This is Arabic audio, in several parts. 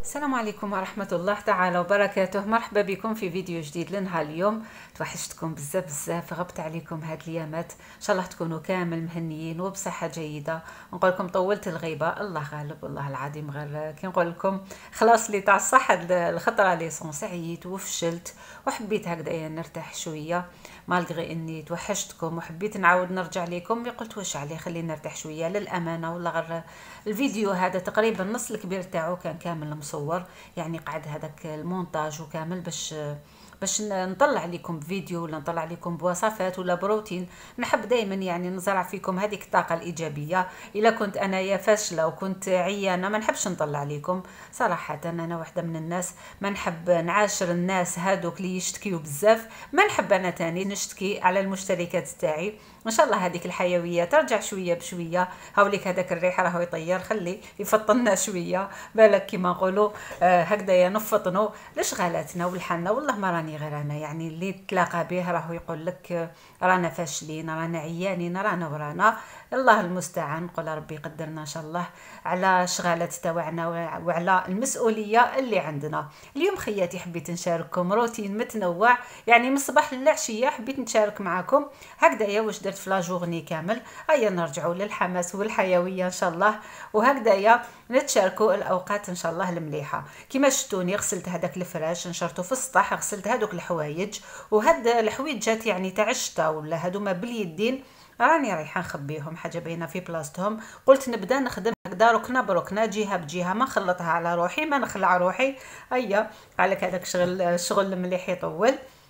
السلام عليكم ورحمة الله تعالى وبركاته. مرحبا بكم في فيديو جديد لنهار اليوم. توحشتكم بزاف بزاف، غبت عليكم هاد الايامات. ان شاء الله تكونوا كامل مهنيين وبصحة جيدة. نقول لكم طولت الغيبة، الله غالب والله العظيم. غير كي نقول لكم خلاص لي تاع الصح هاد الخطرة ليسونس، عييت وفشلت وحبيت هكذايا نرتاح شوية مالغري اني توحشتكم وحبيت نعاود نرجع لكم. قلت واش عليه خلينا نرتاح شويه للامانه. والله غير الفيديو هذا تقريبا نص الكبير تاعو كان كامل مصور، يعني قعد هذاك المونتاج وكامل باش نطلع لكم فيديو ولا نطلع لكم بوصفات ولا بروتين. نحب دائما يعني نزرع فيكم هذيك الطاقه الايجابيه. الا كنت انا يا فاشله وكنت عيانه ما نحبش نطلع لكم صراحه. انا واحده من الناس ما نحب نعاشر الناس هادوك اللي يشتكيوا بزاف. ما نحب انا تاني نشتكي على المشتركات تاعي. ان شاء الله هذيك الحيويه ترجع شويه بشويه. هاوليك هذاك الريح راهو يطير، خلي يفطنا شويه بالك كيما نقولوا. هكذايا نفطنوا لشغالاتنا ولحالنا. والله ما راني غير انا، يعني اللي تلاقى به راهو يقول لك رانا فاشلين، رانا عيانين، رانا ورانا. الله المستعان. نقول ربي يقدرنا ان شاء الله على شغالات تاعنا وعلى المسؤوليه اللي عندنا. اليوم خياتي حبيت نشارككم روتين متنوع، يعني من الصباح للعشيه حبيت نشارك معكم هكذايا واش درت في لا جورني كامل. هيا نرجعوا للحماس والحيويه ان شاء الله، وهكذايا نتشاركوا الاوقات ان شاء الله المليحه. كيما شفتوني غسلت هذاك الفراش، نشرته في السطح، غسلت هذوك الحوايج. وهاد الحويجات يعني تاع الشتا ولا هادوما باليدين راني رايحه نخبيهم حاجه باينه في بلاصتهم. قلت نبدا نخدم هكذا ركنه بركنه جهه بجهه، ما نخلطها على روحي، ما نخلع روحي. هيا قالك هذاك الشغل المليح يطول.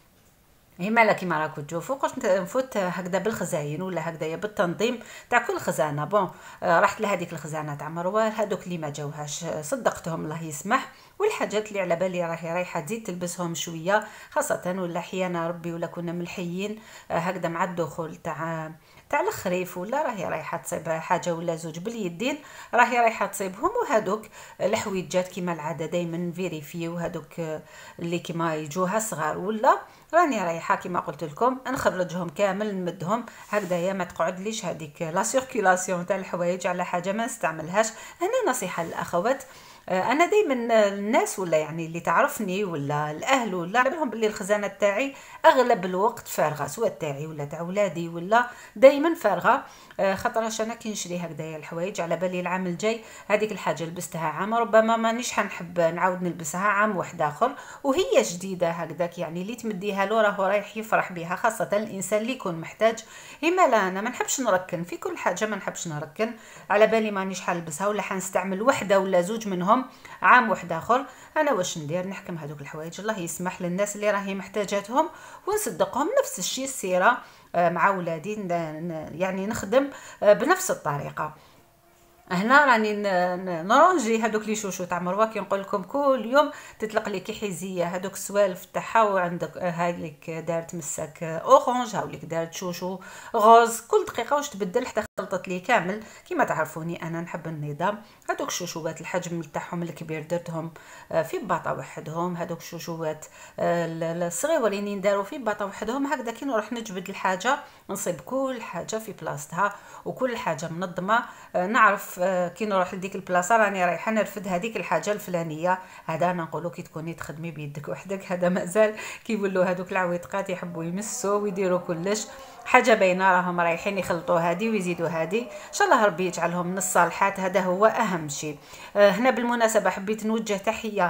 هما كيما راكم تشوفوا قلت نفوت هكذا بالخزاين ولا هكذايا بالتنظيم تاع كل خزانه. بون رحت لهذيك الخزانه تاع مروه، هذوك اللي ما جاوهاش صدقتهم الله يسمح. والحاجات اللي على بالي راهي رايحه تزيد تلبسهم شويه، خاصه ولا حيانا ربي ولا كنا ملحيين هكذا مع الدخول تاع الخريف، ولا راهي رايحه تصيب حاجه ولا زوج باليدين، راهي رايحه تصيبهم. وهذوك الحويجات كيما العاده دائما فيريفيو هذوك اللي كيما يجوها صغار، ولا راني رايحه كيما قلت لكم نخرجهم كامل نمدهم هكذايا. ما تقعدليش هذيك لا سيركيلاسيون تاع الحوايج على حاجه ما نستعملهاش. هنا نصيحه للاخوات، انا دائما الناس ولا يعني اللي تعرفني ولا الاهل ولا لهم باللي الخزانه تاعي اغلب الوقت فارغه، سواء تاعي ولا تاع ولادي ولا دائما فارغه. خاطرش انا كي نشري هكذايا الحوايج على بالي العام الجاي هذيك الحاجه لبستها عام، ربما مانيش حنحب نعاود نلبسها عام واحد اخر وهي جديده هكذاك. يعني اللي تمديها له راهو رايح يفرح بها، خاصه الانسان اللي يكون محتاج. اما لا انا ما نحبش نركن في كل حاجه، ما نحبش نركن على بالي مانيش حنلبسها ولا حنستعمل وحده ولا زوج منهم عام واحد اخر. انا واش ندير؟ نحكم هذوك الحوايج الله يسمح للناس اللي راهي محتاجاتهم ونصدقهم. نفس الشيء السيره مع ولادي، يعني نخدم بنفس الطريقه. هنا راني نرونجي هذوك لي شوشو تاع مروه. كي نقول لكم كل يوم تطلق لي كي حيزيه هذوك السوالف تاعها، وعندك هايليك دارت مساك اورانج، هاوليك دارت شوشو غوز، كل دقيقه واش تبدل حتى خلطت لي كامل. كيما تعرفوني انا نحب النظام. هذوك الشوشوات الحجم تاعهم الكبير درتهم في باطه وحدهم، هذوك الشوشوات الصغيورين داروا في باطه وحدهم. هكذا كي نروح نجبد الحاجه نصيب كل حاجه في بلاصتها وكل حاجه منظمه. نعرف كي نروح لديك البلاصه راني رايحه نرفد هذيك الحاجه الفلانيه. هذا انا نقولوا كي تكوني تخدمي بيدك وحدك، هذا مازال كيولوا هذوك العويطقات يحبوا يمسوا ويديروا كلش حاجه باينه راهم رايحين يخلطوا هذه ويزيدوا هذه. ان شاء الله ربي يجعلهم من الصالحات، هذا هو اهم شيء. هنا بالمناسبه حبيت نوجه تحيه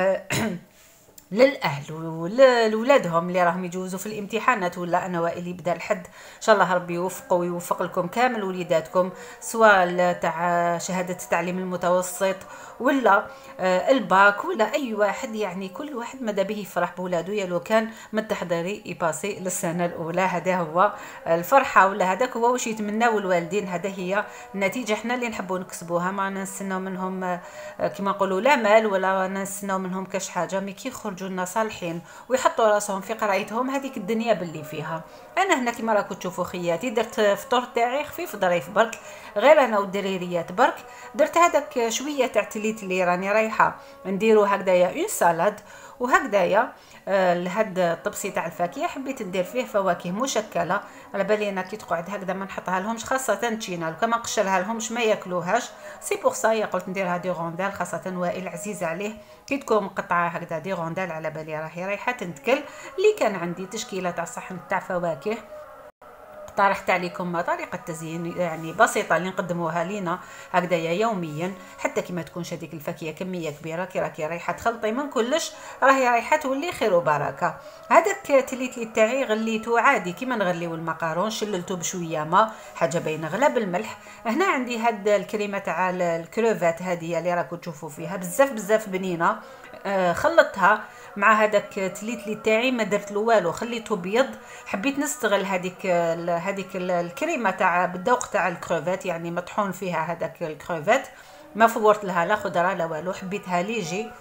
للاهل ولولادهم اللي راهم يجوزوا في الامتحانات ولا انا وائلي بدا الحد. ان شاء الله ربي يوفقه ويوفق لكم كامل وليداتكم، سواء تاع شهاده التعليم المتوسط ولا الباك ولا اي واحد. يعني كل واحد ماذا به يفرح بولاده، يا لو كان متحضري يباسي للسنه الاولى. هذا هو الفرحه ولا هذاك هو واش يتمناو الوالدين. هذا هي النتيجه احنا اللي نحبوا نكسبوها. ما نستناو منهم كما نقولوا لا مال ولا نستناو منهم كاش حاجه. مي كي يخرجوا لنا صالحين ويحطوا راسهم في قرايتهم هذيك الدنيا باللي فيها. انا هنا كما راكم تشوفوا خياتي درت فطور تاعي خفيف ظريف برك، غير انا والدريريات برك. درت هذاك شويه تاع تليت اللي راني رايحه نديرو هكذايا اون سالاد، وهكذايا لهاد الطبسي تاع الفاكهه حبيت ندير فيه فواكه مشكله. على بالي انا كي تقعد هكذا ما نحطها لهمش، خاصه تشينا كما نقشرها لهمش ما ياكلوهاش. سي بور سا قلت نديرها دي غوندال، خاصه وائل عزيز عليه كي تكون مقطعه هكذا دي غوندال، على بالي راهي رايحه تنتكل. اللي كان عندي تشكيله تاع صحن تاع فواكه، اقترحت عليكم طريقة تزيين يعني بسيطة اللي نقدموها لينا هكذايا يوميا، حتى كي ما تكونش هذيك الفاكهة كمية كبيرة كي راكي رايحة تخلطي من كلش راهي رايحة تولي خير وبركة. هذاك تليتلي تاعي غليتو عادي كيما نغليو المقارون، شللتو بشوية ما حاجة باينة غلا بالملح. هنا عندي هاد الكريمة تاع الكروفات هذه اللي راكو تشوفوا فيها بزاف بزاف بنينة، خلطتها مع هذاك تليتلي تاعي، ما درت له والو خليته بيض. حبيت نستغل هذيك الكريمه تاع بالذوق تاع الكروفات، يعني مطحون فيها هذاك الكروفات، ما فورت لها لا خضره لا والو، حبيتها ليجي.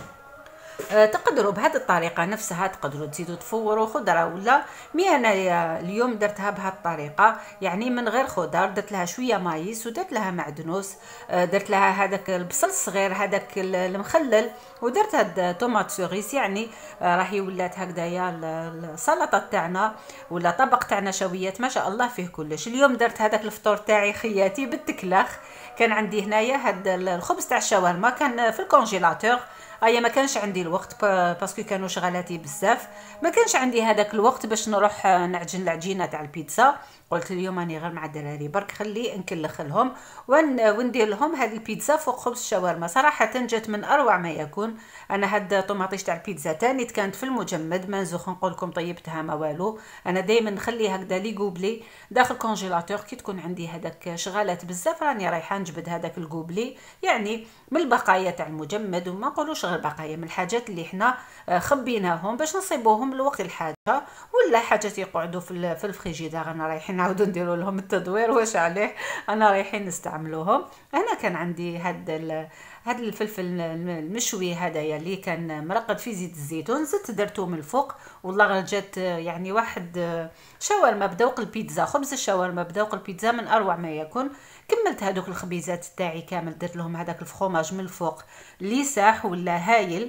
تقدروا بهذه الطريقه نفسها تقدروا تزيدوا تفوروا خضره ولا مي. انا اليوم درتها بهذه الطريقه، يعني من غير خضر، درت لها شويه مايس ودرت لها معدنوس، درت لها هذاك البصل الصغير هذاك المخلل، ودرت هاد طوماط سوريس. يعني راهي ولات هكذايا السلطه تاعنا ولا طبق تاعنا شويات ما شاء الله فيه كلش. اليوم درت هذاك الفطور تاعي خياتي بالتكلاخ. كان عندي هنايا هاد الخبز تاع الشاورما كان في الكونجيلاتور، ما كانش عندي الوقت باسكو كانوا شغالاتي بزاف، ما كانش عندي هذاك الوقت باش نروح نعجن العجينه تاع البيتزا. قلت اليوم راني غير مع الدراري برك خلي نكلخ لهم وندير لهم هذه البيتزا فوق خبز الشاورما. صراحه جات من اروع ما يكون. انا هاد طوماطيش تاع البيتزا تاني كانت في المجمد، ما نزوخ نقول لكم طيبتها ما والو. انا دائما نخلي هكذا لي غوبلي داخل كونجيلاتور، كي تكون عندي هذاك شغالات بزاف راني رايحه نجبد هذاك الغوبلي، يعني من البقايا تاع المجمد، وما نقولوش غير بقايا، من الحاجات اللي حنا خبيناهم باش نصيبوهم لوقت الحاجه، ولا حاجات يقعدوا في الفريجيدار انا رايحين نعاودو نديروا لهم التدوير واش عليه، انا رايحين نستعملوهم. انا كان عندي هاد الفلفل المشوي هذايا اللي كان مرقد في زيت الزيتون، زدت درتو من الفوق، والله غير جات يعني واحد شاورما بذوق البيتزا، خبز الشاورما بذوق البيتزا من اروع ما يكون. كملت هذوك الخبيزات تاعي كامل، درت لهم هذاك الفخوماج من الفوق اللي ساح ولا هايل،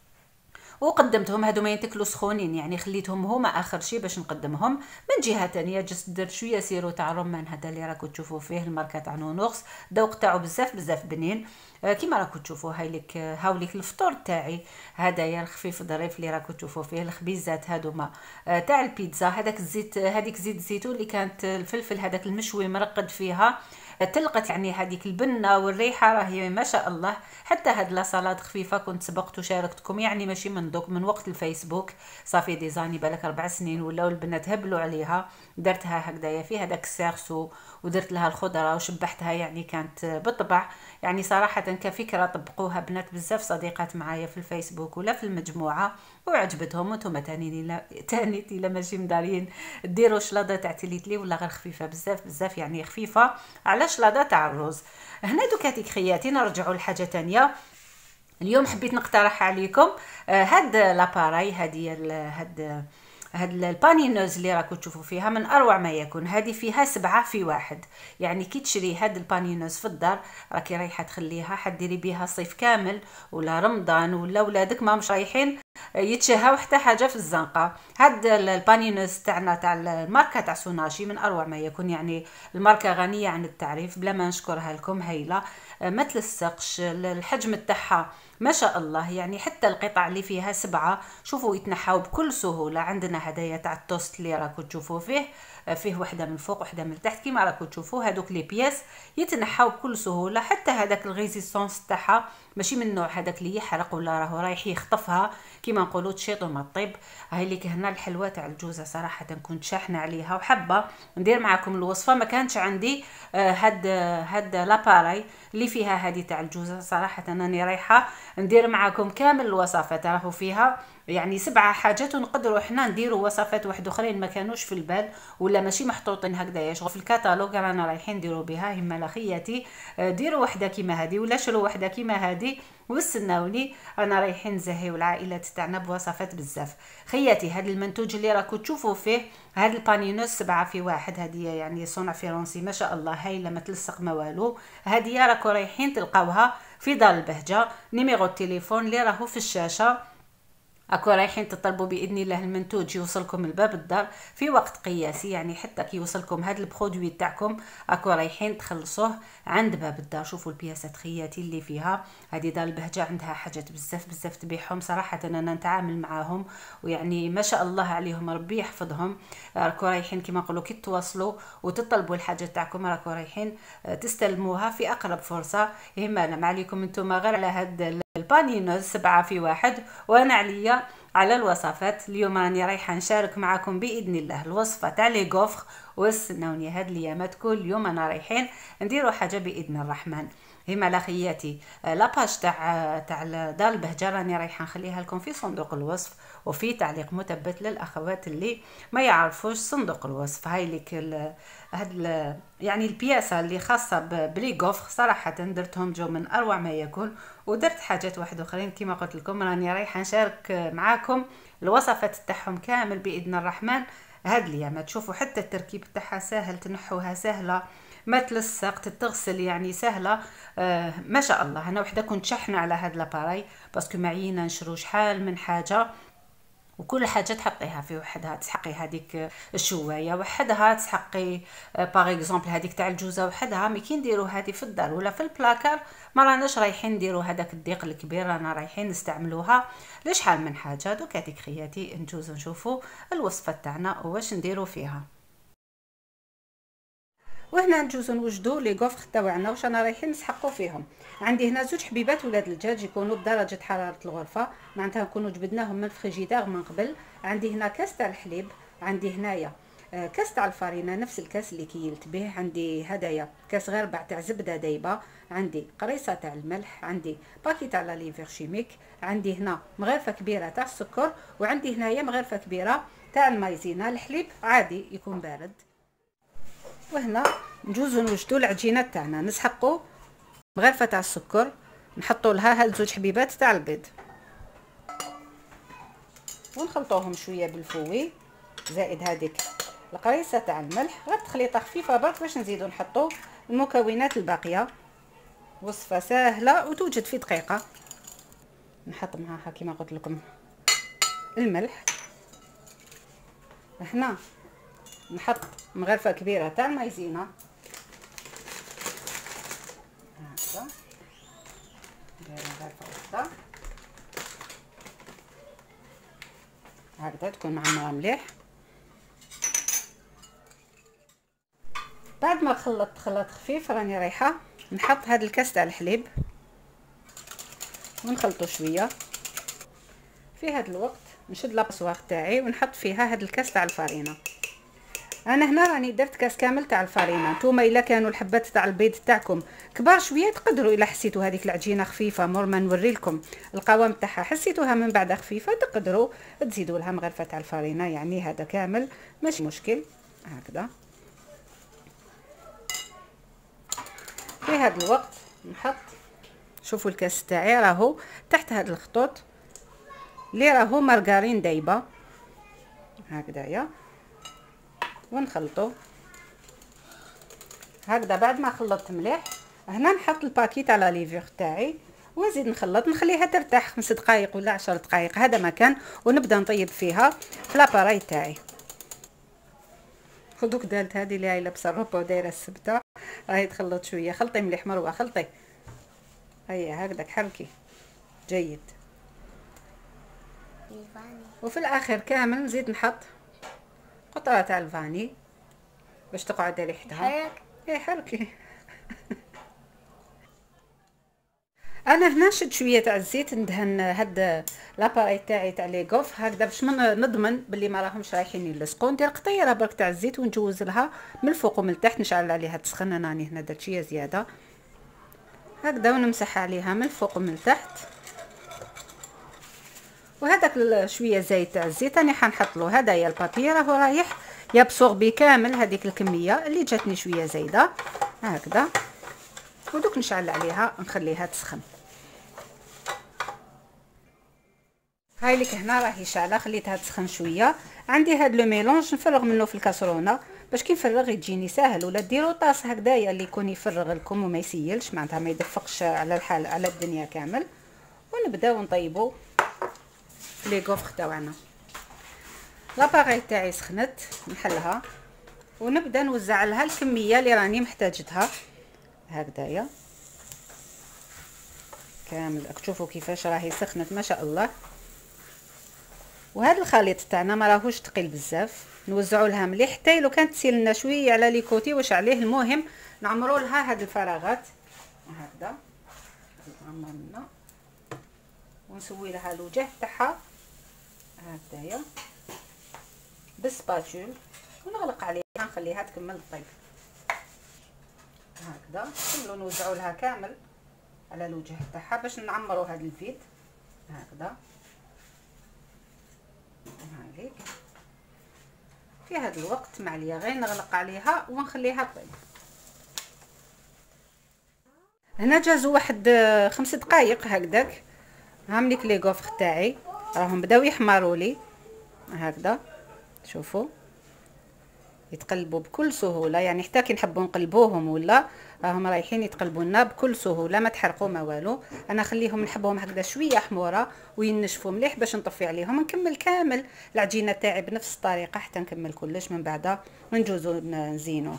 وقدمتهم. هادو ما يتكلوا سخونين، يعني خليتهم هما اخر شيء باش نقدمهم. من جهه تانية جست درت شويه سيرو تاع الرمان هذا اللي راكم تشوفوا فيه الماركه تاع نونوكس، ذوق تاعو بزاف بزاف بنين. كيما راكم تشوفوا هاوليك الفطور تاعي هذايا الخفيف ظريف اللي راكم تشوفوا فيه الخبيزات هادوما تاع البيتزا. هذاك الزيت، هذيك زيت الزيتون اللي كانت الفلفل هذاك المشوي مرقد فيها، تلقت يعني هذيك البنه والريحه راهي ما شاء الله. حتى هاد لا سلطه خفيفه كنت سبقت وشاركتكم، يعني ماشي من دوك، من وقت الفيسبوك صافي ديزاني بالك 4 سنين ولا البنات هبلوا عليها. درتها هكذايا في هذاك السيرسو، ودرت لها الخضره وشبحتها، يعني كانت بالطبع يعني صراحه كفكره طبقوها بنات بزاف صديقات معايا في الفيسبوك ولا في المجموعه وعجبتهم. وانتم تاني الا ماشي مدارين ديروا شلاضه تاع تليتلي ولا غير خفيفه بزاف بزاف، يعني خفيفه على شلاضه تاع الرز. هنا دوكاتي خياتي نرجعوا لحاجه تانية. اليوم حبيت نقترح عليكم هاد لاباراي، هاد البانينوز اللي راكم تشوفوا فيها من اروع ما يكون. هذه فيها 7 في 1، يعني كي تشري هاد البانينوز في الدار راكي رايحه تخليها حديري بها صيف كامل ولا رمضان، ولا ولادك ما مش رايحين يتشهاو حتى حاجه في الزنقه. هاد البانينوز تاعنا تاع الماركه تاع سوناشي من اروع ما يكون، يعني الماركه غنيه عن التعريف بلا ما نشكرها لكم، هايله ما تلصقش، الحجم تاعها ما شاء الله، يعني حتى القطع اللي فيها 7 شوفوا يتنحاو بكل سهوله. عندنا هدايا تاع التوست اللي راكم تشوفوا فيه وحده من فوق وحده من تحت كيما راكم تشوفوا، هذوك لي بياس يتنحاو بكل سهوله. حتى هذاك الريزيستانس تاعها ماشي من النوع هذاك اللي يحرق ولا راهو رايح يخطفها كيما نقولوا تشيط وما طيب. هاي ليك هنا الحلوه تاع الجوزه، صراحه كنت شاحنه عليها وحابه ندير معكم الوصفه، ما كانش عندي هاد لاباراي اللي فيها هذه تاع الجوزه. صراحه انني رايحه ندير معكم كامل الوصفات، راهو فيها يعني 7 حاجات، ونقدروا احنا نديروا وصفات واحد اخرين ما كانوش في البال ولا ماشي محطوطين هكذا شغل في الكتالوج رانا رايحين نديروا بها. هما لاخياتي ديروا وحده كيما هذه ولا شروا وحده كيما هذه واستناوني، انا رايحين نزهيو العائلات تاعنا بوصفات بزاف. خياتي هذا المنتوج اللي راكم تشوفوا فيه هذا البانينوس 7 في 1، هذه يعني صنع فرنسي ما شاء الله، هايله ما تلصق ما والو. هذه راكم رايحين تلقاوها في دار البهجه، نيميرو التليفون اللي راهو في الشاشه اكو رايحين تطلبوا باذن الله المنتوج يوصلكم لباب الدار في وقت قياسي، يعني حتى كي يوصلكم هذا البرودوي تاعكم اكو رايحين تخلصوه عند باب الدار. شوفوا البياسات خياتي اللي فيها، هذه دار البهجه عندها حاجات بزاف بزاف تبيعهم صراحه، انا نتعامل معاهم ويعني ما شاء الله عليهم، ربي يحفظهم. راكو رايحين كما نقولوا كي تواصلوا وتطلبوا الحاجات تاعكم راكو رايحين تستلموها في اقرب فرصه. يهمنا ما عليكم انتم غير على هاد البانينوز 7 في 1، وانا عليا على الوصفات. اليوم راني رايحه نشارك معكم باذن الله الوصفه تاع لي غوفر، واستناوني هاد الايامات كل يوم انا رايحين نديروا حاجه باذن الرحمن. هما على خياتي لاباج تاع دار البهجه راني رايحه نخليها لكم في صندوق الوصف، وفي تعليق مثبت للاخوات اللي ما يعرفوش صندوق الوصف. هاي لك يعني البياسه اللي خاصه بلي غوفر صراحه درتهم جو من اروع ما يكون، ودرت حاجات واحد اخرين كما قلت لكم راني رايحه نشارك معاكم الوصفات تاعهم كامل باذن الرحمن. هاد الايام تشوفوا حتى التركيب تاعها سهل، تنحوها سهله، ما تلصق، تتغسل يعني سهله. ما شاء الله. انا وحده كنت شحنه على هاد لاباراي باسكو معينا نشرو شحال من حاجه، وكل حاجه تحطيها في وحدها. تسحقي هذيك الشوايه وحدها، تسحقي باغ اكزومبل هذيك تاع الجوزه وحدها. مي كي نديرو هذه في الدار ولا في البلاكار ما راناش رايحين نديرو هذاك الضيق الكبير، رانا رايحين نستعملوها لشحال من حاجه. دوك هذيك خياتي نجوزو نشوفوا الوصفه تاعنا واش نديرو فيها. وهنا نجوزو نوجدو لي غوفر تاعنا واش انا رايحين نسحقو فيهم. عندي هنا زوج حبيبات ولاد الدجاج يكونوا بدرجه حراره الغرفه، معناتها نكونوا جبدناهم من الفريجيدار من قبل. عندي هنا كاس تاع الحليب، عندي هنايا كاس تاع الفارينه نفس الكاس اللي كيلت به، عندي هدايا كاس غربع تاع زبده دايبه، عندي قريصه تاع الملح، عندي باكي تاع لا ليفر شيميك، عندي هنا مغرفه كبيره تاع السكر، وعندي هنايا مغرفه كبيره تاع المايزينا. الحليب عادي يكون بارد. وهنا نجوزو نوجدو العجينات تاعنا، نسحقو مغرفه تاع السكر، نحطو لها هاد زوج حبيبات تاع البيض، ونخلطوهم شويه بالفوي زائد هذيك القريصه تاع الملح، غير تخليطه خفيفه برك باش نزيدو نحطو المكونات الباقيه. وصفه سهله وتوجد في دقيقه. نحط معاها كما قلت لكم الملح. هنا نحط مغرفه كبيره تاع المايزينا هكذا، ندير مغرفه وسطى هكذا تكون معمره مليح. بعد ما خلطت خلط خفيف راني رايحه نحط هذا الكاس تاع الحليب ونخلطو شويه. في هذا الوقت نشد لاباسواغ تاعي ونحط فيها هذا الكاس تاع الفارينه. انا هنا راني درت كاس كامل تاع الفارينه. نتوما الا كانوا الحبات تاع البيض تاعكم كبار شويه تقدروا، الا حسيتوا هذيك العجينه خفيفه مور ما نوري لكم القوام تاعها حسيتوها من بعد خفيفه تقدروا تزيدوا لها مغرفه تاع الفارينه، يعني هذا كامل ماشي مشكل. هكذا في هذا الوقت نحط، شوفوا الكاس تاعي راهو تحت هذا الخطوط اللي راهو مارغرين دايبه هكذايا، ونخلطو هكذا. بعد ما خلطت مليح هنا نحط الباكيت على ليفر تاعي ونزيد نخلط، نخليها ترتاح 5 دقائق ولا 10 دقائق هذا مكان، ونبدا نطيب فيها في لاباراي تاعي. خذوك دالت هذه اللي هي لابسه الروبه ودايره السبته راهي تخلط شويه. خلطي مليح مروه، خلطي هيا هكذاك حركي جيد. وفي الاخر كامل نزيد نحط قطره تاع الفاني باش تقعد ريحتها. حركي انا هنا شد شويه تاع الزيت ندهن هاد لاباراي تاعي تاع لي غوف هكذا باش نضمن بلي ما راهمش رايحين يلصقوا. ندير قطيره برك تاع الزيت ونجوز لها من الفوق ومن التحت، نشعل عليها تسخن. انا هنا درت شويه زياده هكذا ونمسح عليها من الفوق ومن التحت. وهذاك شويه زيت تاع الزيت راني حنحط له هدايا البابي راهو رايح يابسوربي كامل هذيك الكميه اللي جاتني شويه زايده هكذا. ودوك نشعل عليها نخليها تسخن. هاي لك هنا راهي شاعله خليتها تسخن شويه. عندي هاد لو ميلونج نفرغ منه في الكاسرونه باش كي نفرغ يجيني ساهل، ولا ديروا طاس هكذايا اللي يكون يفرغ لكم وما يسيلش، معناتها ما يدفقش على الحال على الدنيا كامل. ونبداو نطيبوا لي غوفر تاعنا. لاباغي تاعي سخنت، نحلها ونبدا نوزع لها الكميه اللي راني محتاجتها هكذايا كامل. تشوفوا كيفاش راهي سخنت ما شاء الله. وهذا الخليط تاعنا ما راهوش ثقيل بزاف، نوزعوا لها مليح حتى لو كانت تسيل لنا شويه على لي كوتي واش عليه. المهم نعمروا لها هاد الفراغات هكذا، عمرنا ونسوي لها الوجه تاعها هكذايا بالسباتول ونغلق عليها نخليها تكمل الطيب هكذا. نكملوا نوزعوا لها كامل على الوجه تاعها باش نعمروا هذا الفيد هكذا. هاهيك في هذا الوقت معليا غير نغلق عليها ونخليها طيب. هنا جازوا واحد 5 دقائق هكذاك. هامليك لي غوفر تاعي راهم بداو يحمروا لي هكذا، شوفوا يتقلبوا بكل سهوله، يعني حتى كي نحبوا نقلبوهم ولا راهم رايحين يتقلبوا لنا بكل سهوله، ما تحرقوا ما والو. انا نخليهم نحبهم هكذا شويه حموره وينشفوا مليح باش نطفي عليهم. نكمل كامل العجينه تاعي بنفس الطريقه حتى نكمل كلش، من بعد نجوزو نزينوهم.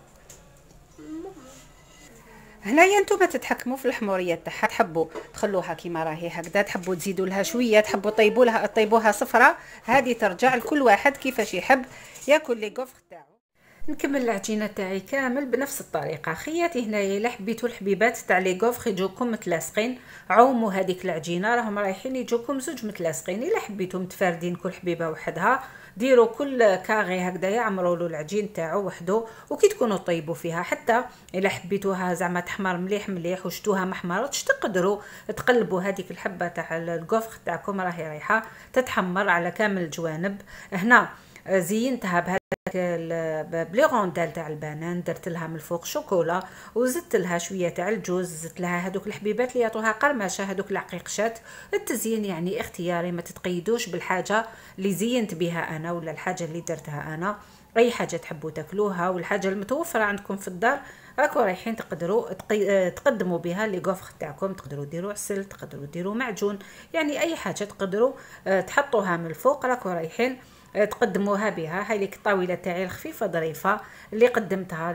هنايا نتوما تتحكموا في الحموريه تاعها، تحبوا تخلوها كيما راهي هكذا، تحبوا تزيدوا لها شويه، تحبوا طيبوها صفرة، هذه ترجع لكل واحد كيفاش يحب ياكل لي غوفر تاعو. نكمل العجينه تاعي كامل بنفس الطريقه. خياتي هنايا الا حبيتوا الحبيبات تاع لي غوفر يجوكم متلاصقين، عوموا هذيك العجينه راهم رايحين يجوكم زوج متلاصقين. الا حبيتوا متفاردين كل حبيبه وحدها ديروا كل كاغي هكذايا عمروا له العجين تاعو وحده. وكي تكونوا طيبوا فيها حتى الا حبيتوها زعما تحمر مليح وشتوها ما حمرتش تقدروا تقلبوا هذيك الحبه تاع الغوفر تاعكم راهي رايحه تتحمر على كامل الجوانب. هنا زينتها بهذاك بلي غوندال تاع البنان، درت لها من الفوق شوكولا وزدت لها شويه تاع الجوز، زدت لها هذوك الحبيبات اللي يعطوها قرمشه هذوك العقيقشات. التزيين يعني اختياري، ما تتقيدوش بالحاجه اللي زينت بها انا ولا الحاجه اللي درتها انا. اي حاجه تحبوا تاكلوها والحاجه المتوفره عندكم في الدار راكو رايحين تقدروا تقدموا بها لي غوفر تاعكم. تقدروا ديروا عسل، تقدروا ديروا معجون، يعني اي حاجه تقدروا تحطوها من الفوق راكو رايحين تقدموها بها. هاي ليك الطاوله تاعي الخفيفه ظريفه اللي قدمتها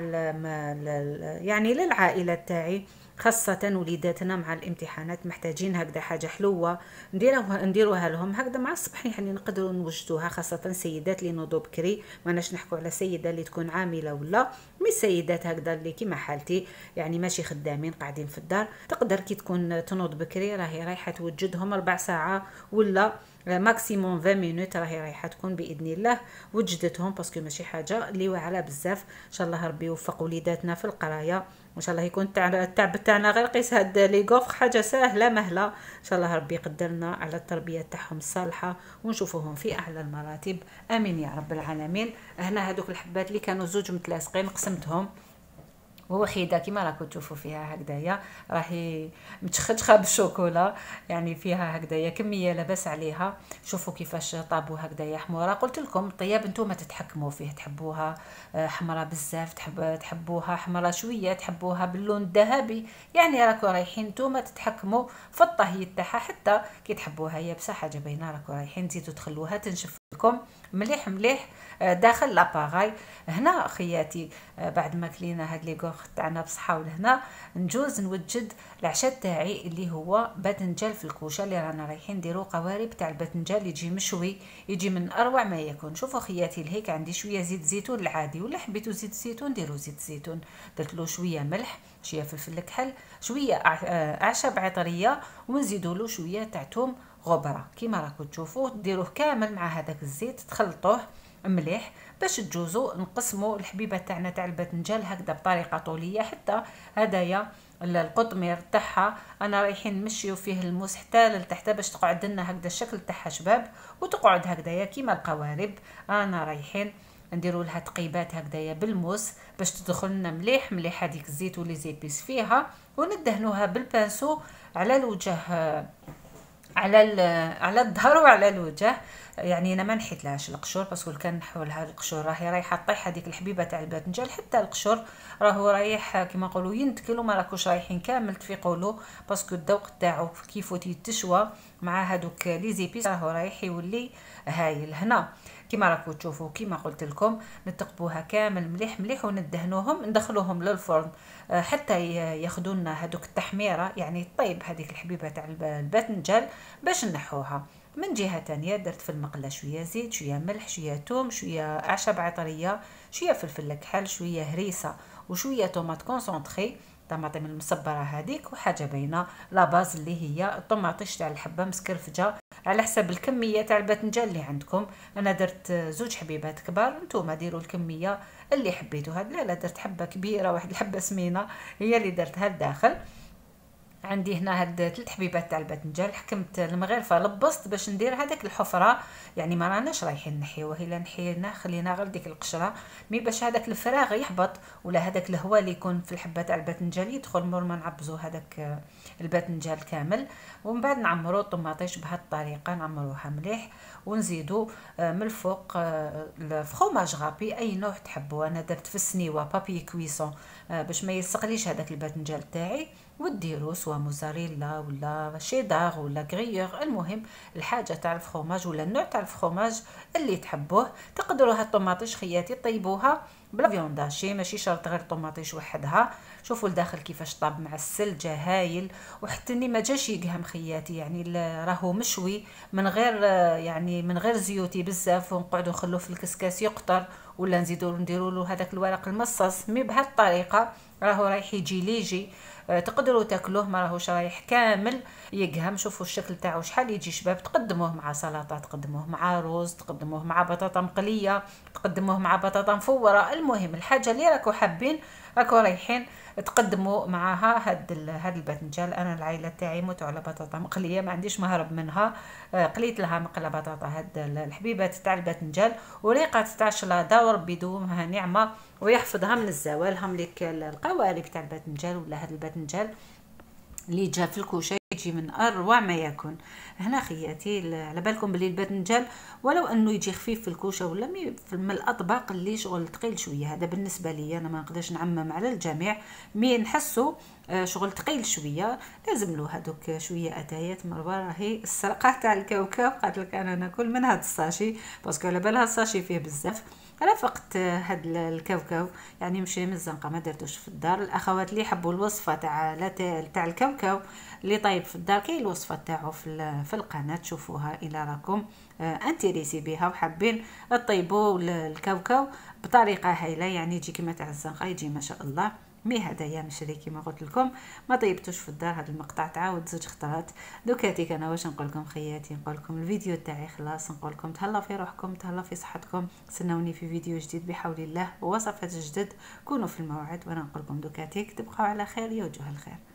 يعني للعائله تاعي، خاصه وليداتنا مع الامتحانات محتاجين هكذا حاجه حلوه نديروها لهم هكذا مع الصبح، يعني نقدروا نوجدوها، خاصه السيدات اللي نوضوا بكري. ماناش نحكوا على سيده اللي تكون عامله ولا مي سيدات هكذا اللي كيما حالتي يعني ماشي خدامين قاعدين في الدار، تقدر كي تكون تنوض بكري راهي رايحه توجدهم 4 ساعات ولا ماكسيموم 20 مينوت راهي رايحه تكون باذن الله وجدتهم، باسكو ماشي حاجه اللي واعره بزاف. ان شاء الله ربي يوفق وليداتنا في القرايه، وان شاء الله يكون التعب تاعنا غير قيس هاد لي غوفر حاجه سهله مهله. ان شاء الله ربي يقدرنا على التربيه تاعهم الصالحه ونشوفوهم في اعلى المراتب، امين يا رب العالمين. هنا هذوك الحبات اللي كانوا زوج متلاصقين قسمتهم ووحيده كيما راكم تشوفوا فيها هكذايا، راهي متشخشخه بالشوكولا، يعني فيها هكذايا كميه لاباس عليها. شوفوا كيفاش طابوا هكذايا حموره. قلت لكم الطياب نتوما تتحكموا فيه، تحبوها حمراء بزاف، تحبوها حمراء شويه، تحبوها باللون الذهبي، يعني راكم رايحين نتوما تتحكموا في الطهي تاعها. حتى كي تحبوها يابسه حاجه باينه راكم رايحين تزيدوا تخلوها تنشف لكم مليح داخل لاباغاي. هنا خياتي بعد ما كلينا هاد لي غوفر تاعنا بصحه ولهنا نجوز نوجد العشاء تاعي اللي هو باذنجان في الكوشه، اللي رانا رايحين نديروا قوارب تاع الباذنجان يجي مشوي، يجي من اروع ما يكون. شوفوا خياتي لهيك عندي شويه زيت زيتون العادي، ولا حبيتوا زيت زيتون ديروا زيت زيتون، درت له شويه ملح، شويه فلفل كحل، شويه اعشاب عطريه، ونزيدوا له شويه تاع توم غبره كيما راكم تشوفوا. ديروه كامل مع هذاك الزيت تخلطوه مليح باش تجوزوا نقسموا الحبيبه تاعنا تاع الباذنجان هكذا بطريقه طوليه. حتى هدايا القطمير تاعها انا رايحين نمشيو فيه الموس حتى لتحت باش تقعد لنا هكذا الشكل تاعها شباب، وتقعد هكذايا كيما القوارب. انا رايحين نديروا لها تقيبات هكذايا بالموس باش تدخل لنا مليح هذيك الزيت ولي زيبيس فيها، وندهنوها بالبانسو على الوجه، على الظهر وعلى الوجه. يعني انا ما نحيتلهاش القشور باسكو كان نحو لها القشور راهي رايحه طيح هذيك الحبيبه تاع الباذنجان، حتى القشور راهو رايح كيما نقولوا ينتكل وما راكوش رايحين كامل تفيقوا له، باسكو الذوق تاعو كيفو تشوى مع هذوك لي زيبيس راهو رايح يولي هايل. هنا كيما راكو تشوفوا كيما قلت لكم نتقبوها كامل مليح مليح وندهنوهم ندخلوهم للفرن حتى ياخذوا لنا هذوك التحميره، يعني طيب هذيك الحبيبه تاع الباذنجان باش نحوها. من جهه تانية درت في المقله شويه زيت، شويه ملح، شويه توم، شويه اعشاب عطريه، شويه فلفل الكحل، شويه هريسه، وشويه طوماط كونسونطري طماطم المصبره هذيك، وحاجه باينه لا باز اللي هي الطماطيش تاع الحبه مسكرفجه على حسب الكميه تاع الباذنجان اللي عندكم. انا درت زوج حبيبات كبار، نتوما ديروا الكميه اللي حبيتوها. لا درت حبه كبيره واحد الحبه سمينه هي اللي درتها لداخل. عندي هنا هاد 3 حبيبات تاع الباذنجان، حكمت المغرفه لبسط باش ندير هذاك الحفره، يعني ما راناش رايحين نحيوه، الا نحينا خلينا غير ديك القشره مي باش هذاك الفراغ يحبط ولا هذاك الهواء اللي يكون في الحبه تاع الباذنجان يدخل مور ما نعبزو هذاك الباذنجان كامل. ومن بعد نعمرو الطماطيش بهذه الطريقه، نعمروها مليح ونزيدو من الفوق الفخوماج غابي اي نوع تحبوا. انا درت في السنيوه بابي كويسون باش ما يسقليش هذاك الباذنجان تاعي، وديروا سوا موزاريلا ولا شيدار ولا غريور، المهم الحاجه تاع الفخوماج ولا النوع تاع الفخوماج اللي تحبوه. تقدروا هاد الطماطيش خياتي طيبوها بلا فيونداشي، ماشي شرط غير طماطيش وحدها. شوفوا الداخل كيفاش طاب مع السل هايل، وحتى اني ما جاش يقهم خياتي، يعني راهو مشوي من غير يعني من غير زيوتي بزاف ونقعدوا نخلوه في الكسكاس يقطر ولا نديروا له هذاك الورق المصص. مي بهذه الطريقه راهو رايح يجي ليجي، تقدروا تاكلوه ما راهوش رايح كامل يقهم. شوفوا الشكل تاعو شحال يجي شباب، تقدموه مع سلطه، تقدموه مع رز، تقدموه مع بطاطا مقليه، تقدموه مع بطاطا مفوره، المهم الحاجه اللي راكو حابين راكو رايحين تقدموا معها هاد الباذنجان. انا العائله تاعي موتوا على بطاطا مقليه، ما عنديش مهرب منها، قليت لها مقله بطاطا هاد الحبيبات تاع الباذنجان وريقه تاع شلاضه، وربي يدومها نعمه ويحفظها من الزوال. هم لك القوالب تاع الباذنجان ولا هاد الباذنجان اللي جا في الكوشه يجي من اروع ما يكون. هنا خياتي على بالكم بلي الباذنجان ولو انه يجي خفيف في الكوشه ولا من الاطباق اللي شغل ثقيل شويه، هذا بالنسبه لي انا ما نقدرش نعمم على الجميع، مي نحسو شغل ثقيل شويه، لازم له هذوك شويه اتايات. مروه راهي السرقه تاع الكوكب قالت لك انا ناكل من هذا الساشي باسكو على بالها الساشي فيه بزاف. رافقت هاد الكاوكاو يعني مشي من الزنقه ما درتوش في الدار. الاخوات اللي يحبوا الوصفه تاع الكاوكاو اللي طيب في الدار كاين الوصفه تاعو في القناه، شوفوها الى راكم انتريسي بها وحابين طيبوا الكاوكاو بطريقه هايله، يعني يجي كما تاع الزنقه يجي ما شاء الله. مي هدايا مشري كيما قلت لكم ما طيبتوش في الدار، هذا المقطع تعاود 2 خطرات. دوكاتيك انا واش نقول لكم خياتي، نقول لكم الفيديو تاعي خلاص، نقول لكم تهلا في روحكم، تهلا في صحتكم، استنوني في فيديو جديد بحول الله ووصفات جدد، كونوا في الموعد، وانا نقول لكم دوكاتيك تبقوا على خير يا وجه الخير.